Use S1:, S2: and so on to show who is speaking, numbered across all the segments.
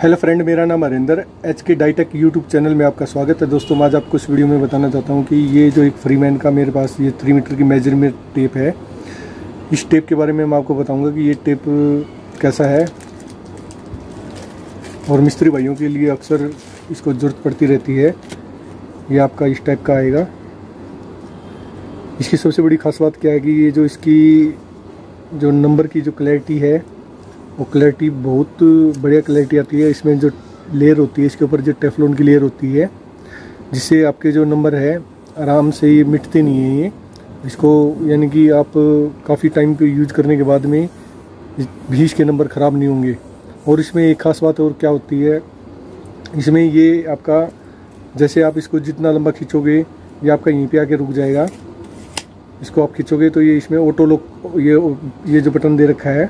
S1: Hello friend, मेरा नाम Harinder. HK डाइटेक यूट्यूब चैनल में आपका स्वागत है। दोस्तों, आज आपको इस वीडियो में बताना चाहता हूं कि ये जो एक फ्रीमैन का मेरे पास ये 3 मीटर की मेजरमेंट टेप है, इस टेप के बारे में मैं आपको बताऊंगा कि ये टेप कैसा है। और मिस्त्री भाइयों के लिए अक्सर इसको ज़रूरत पड़ती रहती है। ये आपका इस टाइप का आएगा। इसकी सबसे बड़ी खास बात क्या है कि ये जो इसकी जो नंबर की जो क्लैरिटी है वो क्लैरिटी बहुत बढ़िया क्लैरिटी आती है। इसमें जो लेयर होती है, इसके ऊपर जो टेफ्लॉन की लेयर होती है, जिससे आपके जो नंबर है आराम से ये मिटते नहीं है। ये इसको यानी कि आप काफ़ी टाइम पे यूज करने के बाद में भी इसके नंबर ख़राब नहीं होंगे। और इसमें एक ख़ास बात और क्या होती है, इसमें ये आपका जैसे आप इसको जितना लंबा खींचोगे ये आपका यहीं पे आके रुक जाएगा। इसको आप खींचोगे तो ये इसमें ऑटो लॉक ये जो बटन दे रखा है,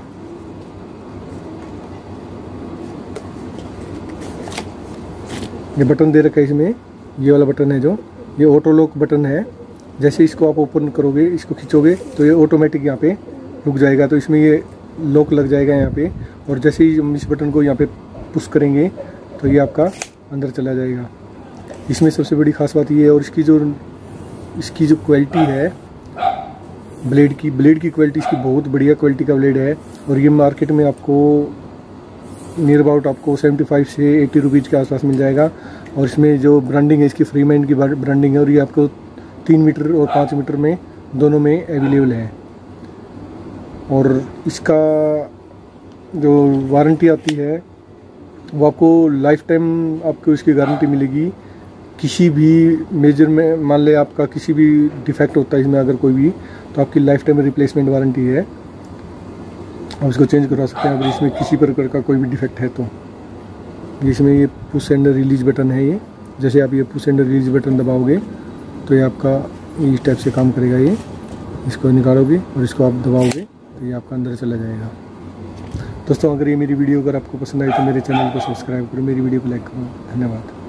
S1: ये बटन दे रखा है इसमें, ये वाला बटन है जो ये ऑटो लॉक बटन है। जैसे इसको आप ओपन करोगे, इसको खींचोगे तो ये ऑटोमेटिक यहाँ पे रुक जाएगा। तो इसमें ये लॉक लग जाएगा यहाँ पे, और जैसे ही हम इस बटन को यहाँ पे पुश करेंगे तो ये आपका अंदर चला जाएगा। इसमें सबसे बड़ी खास बात ये है, और इसकी जो क्वालिटी है ब्लेड की क्वालिटी इसकी बहुत बढ़िया क्वालिटी का ब्लेड है। और ये मार्केट में आपको नियर अबाउट आपको 75 से 80 रुपीज़ के आसपास मिल जाएगा। और इसमें जो ब्रांडिंग है, इसकी फ्रीमैन की ब्रांडिंग है, और ये आपको 3 मीटर और 5 मीटर में दोनों में अवेलेबल है। और इसका जो वारंटी आती है वो आपको लाइफ टाइम आपको इसकी गारंटी मिलेगी। किसी भी मेजर में मान ले आपका किसी भी डिफेक्ट होता है इसमें अगर कोई भी, तो आपकी लाइफ टाइम रिप्लेसमेंट वारंटी है। आप इसको चेंज करवा सकते हैं अगर इसमें किसी प्रकार का कोई भी डिफेक्ट है तो। इसमें ये पुश एंड रिलीज बटन है। ये जैसे आप ये पुश एंड रिलीज बटन दबाओगे तो ये आपका इस टाइप से काम करेगा। ये इसको निकालोगे और इसको आप दबाओगे तो ये आपका अंदर चला जाएगा। दोस्तों, अगर ये मेरी वीडियो अगर आपको पसंद आई तो मेरे चैनल को सब्सक्राइब करो, मेरी वीडियो को लाइक करो। धन्यवाद।